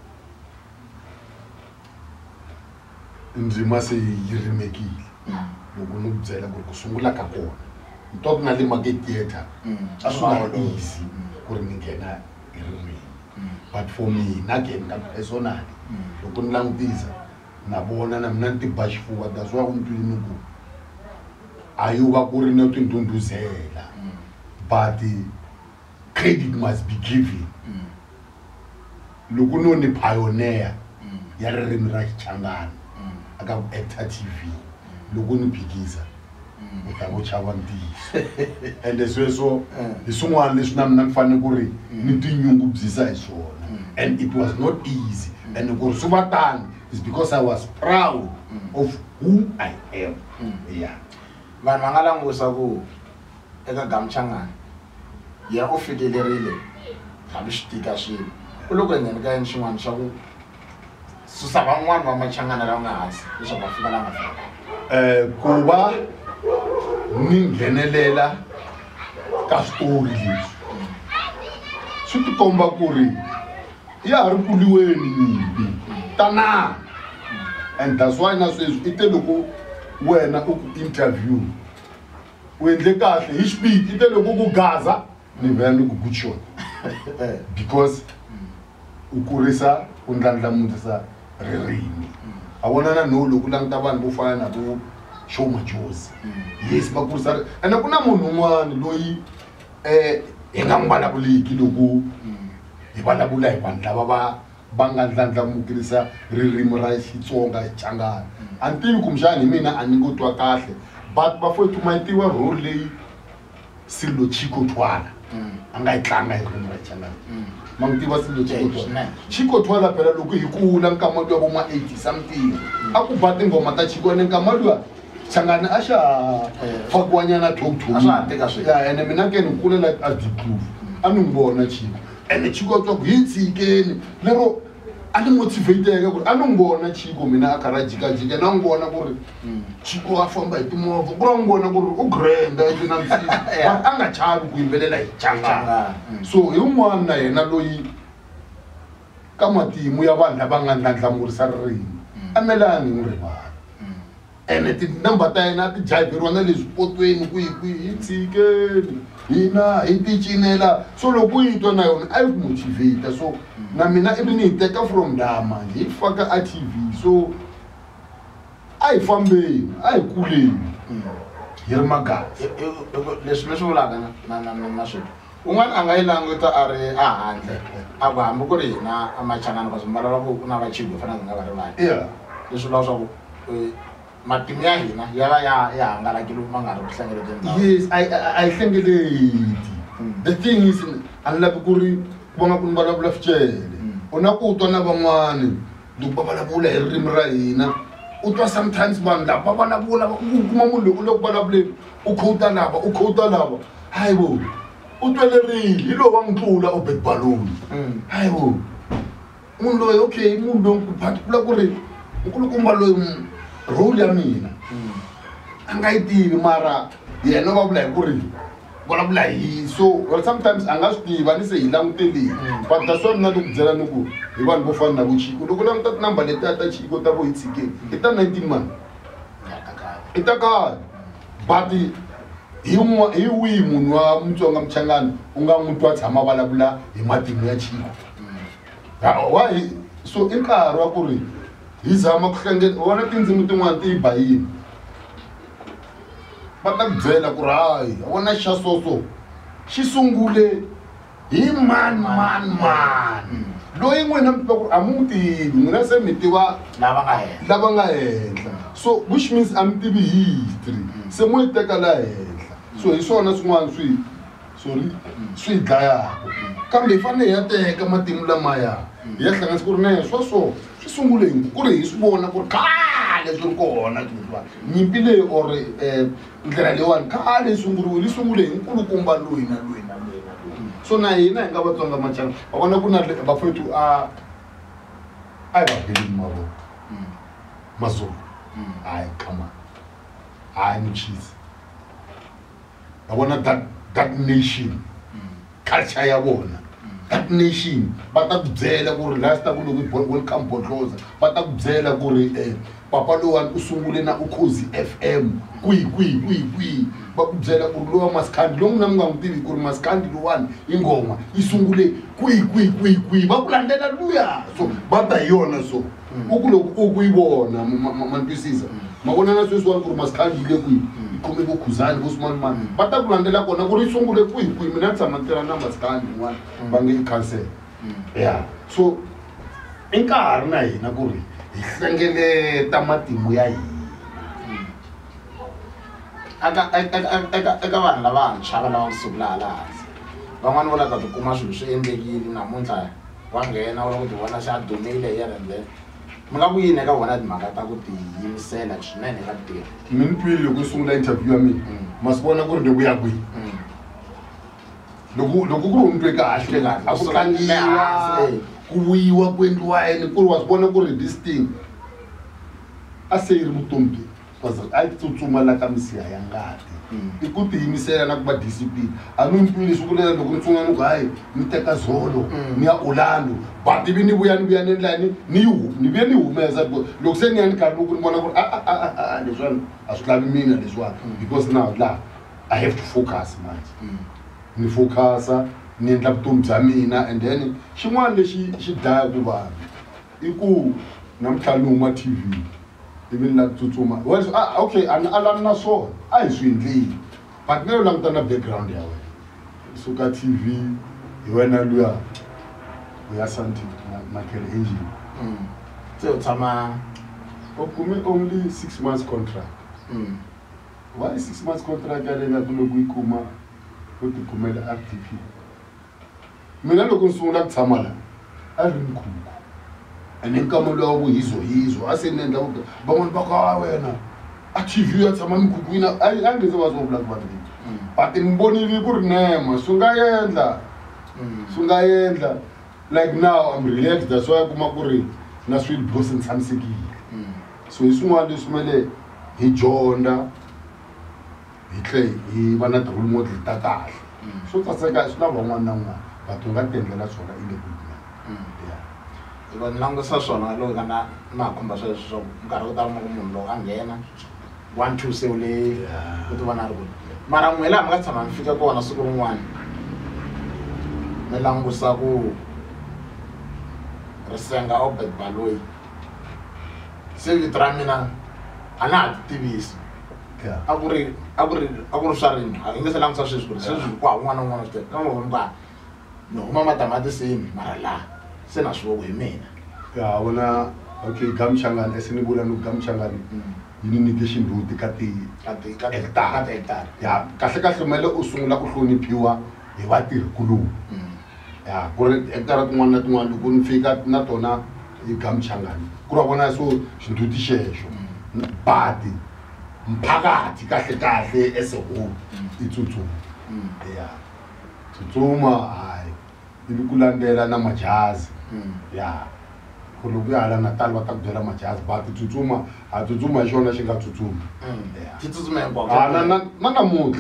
ndzima se yi rimekile loko ni ku byela ku ri ku sungula ka kona ni twa ku na le market theatre a swi nga easy ku ri ni nghena hi ririmi but for me na again ka personally loko ni langutisa na vona na mina ni ti ba xifuva that's why ku ni twini ku a yo va ku ri na ti ndhundhuzela but credit must be given loko no ni pioneer ya ririmi ra Xichangana aka Actor T V loko ni phikisa u ta ku chava ntiyiso ende sweswo hi swin'wana leswi na mina ni fanele ku ri ni tinyungubyisa hi swona and it was not easy and ku ri swi va tani is because I was proud of who I am yeah vanhu va nga langusa ku eka Gamchangana ya u fikelerile hambi swi tika swilo u loko endzeni ka yini xin'wana xa ku susa van'wana va Machangana lava nga hansi leswaku va fika la nga fika eh ku va ni nghenelela ka switori leswi swi ti komba ku ri ya ha ri kuliweni nyimpi tanana and that's why na sweswi i te loko wena u ku interview u endle kahle hi xipidi i te loko ku gaza ni vhela ni ku good shot because u kurisa u ndlandlamukisa ririmi a vona na no loko languta vanhu vo fana na vo Show Majozi yes va kurisa ene ku na munhu un'wana loyi eh hi nga n'wi vulavuliki loko hi vulavula hi vanhu lava va va nga ndlandlamukisa ririmi ra Xitsonga Xichangana a ni tivi kumbexana hi mina a ni ngo twa kahle but va foti ma tiva role leyi Silo Chiko Twala a nga yi tlanga hi ririmi ra Xichangana ma n'wi tiva Silo Chiko Twala Chiko Twala phela loko hi kula nkama luwa vo ma eighty something a ku ba tingoma ta Chiko ene nkama luwa Changana a xa fakiwanyana thokuthoki a swa ha tika swilo ya ene mina ke ni kulela a Diepkloof a ni n'wi vona Chiko ene Chiko twa ku hi tshikeni lero ani motivated ku ani ngona Chiko mina akara jika jika na ngona ku ri Chiko afamba hi timovha ku ra ngona ku ri u grand ati na msisi but anga chavi ku yimbelela hi changa so hi un'wana na yena loyi ka matimu ya vanhu lava nga ndlandlamurisa ririmi amelani n'wi rivala ene tinamba ta yena ti jayiveriwa na le swipotweni kwihi kwihi hi tshikeni hina hi ti cinela so loko yi twa na yona a yi ku motivate so na mina ivi ni yi teka from laha manje hi faka a T V so a hi fambeni a hi kuleni hi ri magazi leswi leswi vulaka na na na swilo un'wana a nga yi languta a ri a handle a ku hambi ku ri hina amachanani kasi mbalala ku ku na va Chiko fana ndzi nga va ri vanhu yeah leswi vula swa ku matimu ya hina ya va ya ya hangalakile ma nga ri ku hlengeleteni yes I I hlengeleti the thing is ani lavi ku ri ku va nga ku ni vulavula ficele u na ku twa na van'wani loko va vulavula hi ririmi ra hina u twa sometimes vanhu lava va vulavula u kuma munhu loyi u le ku vulavuleni u khowuta lava u khowuta lava hayi vo u twelerile hi lowu va n'wi tlula u bed balloon hayi vo munhu loyi okay munhu loyi ku particular ku ri nkulukumba loyi role ya mina a nga yi tivi mara yena va vula hi ku ri vulavula hi so well sometimes a nga swi tiva ni se hi languteleni but that's why mina ni ku byela ni ku hi vanhu vo fana na vo Chiko loko languta tinamba letiya ta Chiko ta vo hi tshikeni i ta nineteen man i ta khale but hi hi wihi munhu wa Mutsonga Muchangani u nga n'wi twa tshama vulavula hi matimu ya Chiko why so i nkarhi wa ku ri hi zama ku hlengela vona tindzimi tin'wana ti yi bayini va ta ku byela ku ri hayi vona xa soso xi sungule hi mani mani mani loyi n'wina mi tiva ku ri a mu n'wi tivi n'wina se mi tiva lava nga henhla lava nga henhla so which means a mi tivi history se mu yi teka laha henhla so hi swona swin'wana swi sorry swi dlayaka kambe hi fanele hi ya teka matimu lamaya hi ya hlanganisa ku ri na swa so swi sungule ku ri hi swi vona ku ri khale swi ri kona nyimpi leyi or ndlela leyiwani khale yi sunguriwile yi sungule hi nkulukumba loyi na loyi na loyi na loyi so na hina hi nga Vatsonga Machangani va vona ku na vafethu a a hi va beleni mavoko Mazulu hayi come on hayi muchisi va vona that that nation culture ya vona that nation va ta ku byela ku ri last ku loko welcome Bodloza va ta ku byela ku ri eh papa lowani u sungule na Ukhozi F M kwihi kwihi kwihi kwihi va ku byela ku ri lowa Maskandi lowu mina mi nga n'wi tivi ku ri Maskandi lowani i nghoma yi sungule kwihi kwihi kwihi kwihi va ku landzela luya so va ta hi yona so u ku loko u ku yi vona ma twisisa ma vona na sweswiwani ku ri Maskandi yi le kwihi khome vo Khuzani vo swin'wana mani va ta ku landzela kona ku ri yi sungule kwihi kwihi mina ni tshama ni tirha na Maskandi n'wana va nge i cancel ya so i nkarhi na hina ku ri hi hlengeleta matimu ya hina eka eka eka vanhu lavantshwa va lava ku sungula hala hansi van'wani va lava ku tikuma swilo swi endlekile namuntlha wa nghena u lava ku ti vona se a dumile here and there mi nga ku yini eka vona timhaka ta ku tiyimisela swinene eka tirha mi ni twile loko yi sungula interview ya mina ma swi vona ku ri ni vuya kwihi loko loko ku ri u ni twe kahle a ku tlangiwa ku vuyiwa ku endliwa yini ku ri wa swi vona ku ri this thing a se yi ri vutomi because a yi tsutsuma la ka misiha ya ngati i ku tiyimisela na ku va discipline a ni ni twile leswi ku lela loko ni tsunga ni ku hayi ni teka Zolo ni ya Orlando but ivi ni vuya ni vuya ni endla ni ni ni vuya ni humesa loko se ni ya ni karhi loko ni vona ku ri a a a leswiwani a swi lavi mina leswiwani because now la I have to focus manje ni focusa ni endla vutomi bya mina and then xin'wana lexi xi dlayaku vanhu i ku namuntlha ni huma T V ivi ni la ku tsutsuma ah okay a ni alani na swona a hi swi endleli but ni lo languta na background ya wena suka T V hi wena luya uya Santi Makele Engine se u tshama u kume only six months contract why six months contract ya lena ku loko yi kuma u ti kumela R T P mina loko ni sungula ku tshama la a ri nkhuku ene nkama lowa vuhizohizo a se ni endla van'wani va ka wena a T V ya tshama mikhukwini a nge se va swo vula ku vanhu but ni vonile ku ri nema swi nga endla swi nga endla like now I'm relaxed, that's why kuma ku ri na sweet boss ntshamisekile. So isungwana lesumele hi jonda hi tle hi va na role model ta kahle. So tsaka swi na van'wana na un'wana but u nga tendlela swona in the good man. Yeah. Iba ni langusa swona loko kana na khumba sweswo swo nkarhi wo tala munhu loko a nghena one two se ule ku ti vona ri ku mara n'we laha mi nga tshama mi fika kona siku rin'wana mi langusa ku risenga Obed Baloyi se vito ra mina a na ha ti tivisi a ku ri a ku ri a ku ri swa rini a nge se langusa sweswi ku ri sweswi ku hava n'wana na un'wana swi teka ka n'wi vona no huma matamatisini mara laha se na swi voko hi mina ya wona okay Gamchangani esini vula no Gamchangani yini nyike xinduti ka ti ka hectare ya kahle kahle mele u sungula ku hloniphiwa hi vatirhi kululu ya ku ri hectare tin'wana na tin'wana loko ni fika na tona hi Gamchangani ku ra vona so xinduti xexo bati mphakathi kahle kahle esehulu itsutsuma ya tsutsuma hayi ivi ku landzela na majazi ya ku loko ya hala Natal va ta ku byela majazi but tsutsuma a tsutsuma hi xona xi nga tsutsumi xi tsutsuma hinkwako na na na namuntlha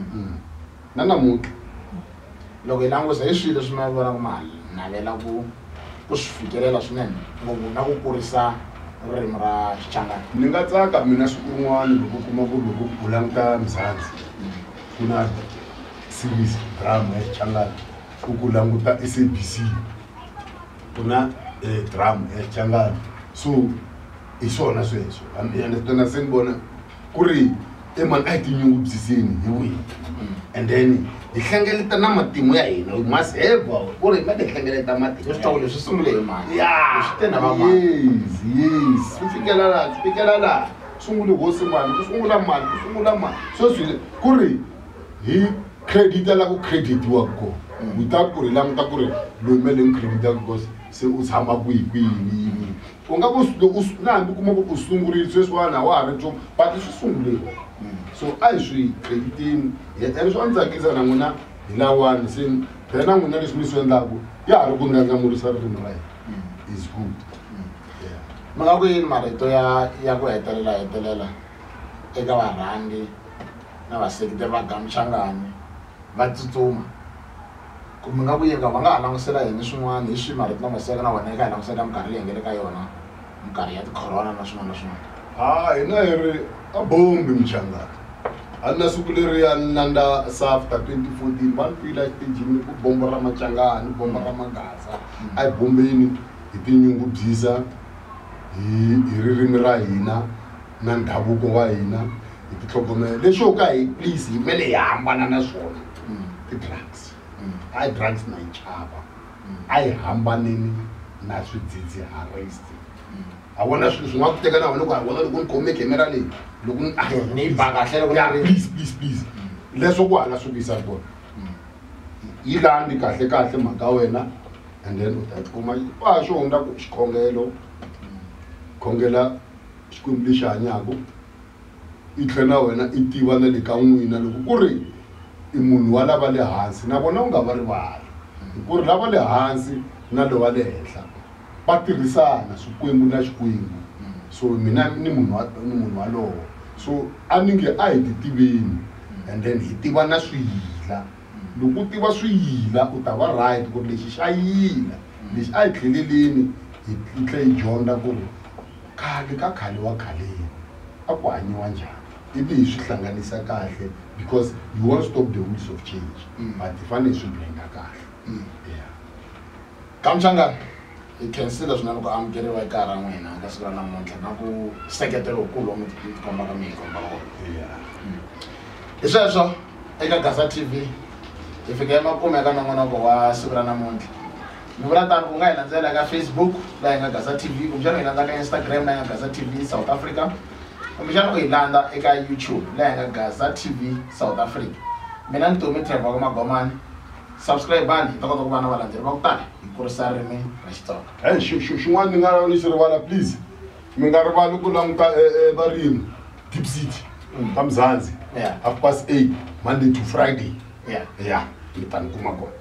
na namuntlha loko hi langusa hi swilo leswi mi vonaka mali navela ku ku swi fikelela swinene ngopfu na ku kurisa ririmi ra Xichangani. Ni nga tsaka mina siku rin'wana loko u kuma ku loko u languta Mzansi ku na series drama ya Xichangani ku ku languta S A B C ku na drama ya Xichangani so hi swona sweswo and tona se ni vona ku ri e mani a hi tinyungubyiseni hi wihi and then hi hlengeleta na matimu ya hina we must have ku ri ma ti hlengeleta matimu switoko leswi sungule hi mani ya te na va mani yes yes swi fikela laha swi fikela laha sungule hosi mali ku sungula mali ku sungula mali so swi ku ri hi credita la ku creditiwa ko without ku ri languta ku ri loyi mele ni credita because se u tshama kwihi kwini u nga ku loko na hambi kuma ku u sungurile sweswiwana wa ha ri nchumu but swi sungule so a hi swi creditini and swa ni tsakisa na n'wina hi lawani se phela na n'wina leswi mi swi endlaku ya ha ri ku ndlandlamurisa ririmi ra hina is good mi nga ku yini marito ya ya ku hetelela hetelela eka varhangi na vaseketeri va Gamchangani va tsutsuma ku mi nga ku yini ka va nga ha langutisela yini swin'wana hi swi marito na maseka na wena eka hi langutisela minkarhi leyi ngele ka yona minkarhi ya ti-corona na swin'wana na swin'wana ha hina hi ri a bombi Mchangani a na siku leriya ni landza SAFTA twenty fourteen va ni fila exitejini ku bombo ra Machangani bombo ra Magasa a hi bombeni hi tinyungubyisa hi hi ririmi ra hina na ndhavuko wa hina hi titlhogomela leswo ka hi please hi mele hi hambana na swona ti-drugs a hi drugs na hi chava a hi hambaneni na swidzidziharisi a vona swilo swi nga ku teka na wena ku a vona loko ni khome camera leyi loko ni yi ba kahle loko ya please please please leswo ku hala swi vuyisa kona yi landi kahle kahle mhaka wena and then u ta tikuma wa xo hundza ku xikhongelo khongela xikwembu lexi hanyaka i tlhela na wena i tiva na le ka n'wina loko ku ri i munhu wa lava le hansi na vona u nga va rivali ku ri lava le hansi na lo wa le henhla va tirhisana swikwembu na xikwembu so mina ni munhu wa ni munhu walowo so a ni nge a hi ti tiveni and then hi tiva na swiyila loko u tiva swiyila u ta va right ku ri lexi xa yila lexi a hi tlheleleni hi tlhe hi dyondza ku ri khale ka khale wa khaleni a ku hanyiwa njhani ivi hi swi hlanganisa kahle because you won't stop the wheels of change but hi fanele hi swi blenga kahle yeah Gamchangani hi khensile swinene ku amukeriwa eka ra n'wina ka siku ra namuntlha na ku seketelo wukulu wa mi tikombaka mi hi komba wona hi sweswo eka Gasa T V hi fika emakumu eka nongonoko wa siku ra namuntlha mi vula tani ku nga hi landzela eka Facebook laha hi nga Gasa T V kumbexana hi landza ka Instagram laha hi nga Gasa T V South Africa kumbexana ku hi landza eka YouTube laha hi nga Gasa T V South Africa mina ni Tomi Trevor wa Magomani subscribe bani hi ta kota ku va na valandzeri va ku tala hi kurisa ririmi ra Xitsonga hey xin'wana ni nga ni xi rivala please mi nga rivali ku languta varimi Deep City ka Mzansi half past eight Monday to Friday yeah yeah mi ta ni kuma kona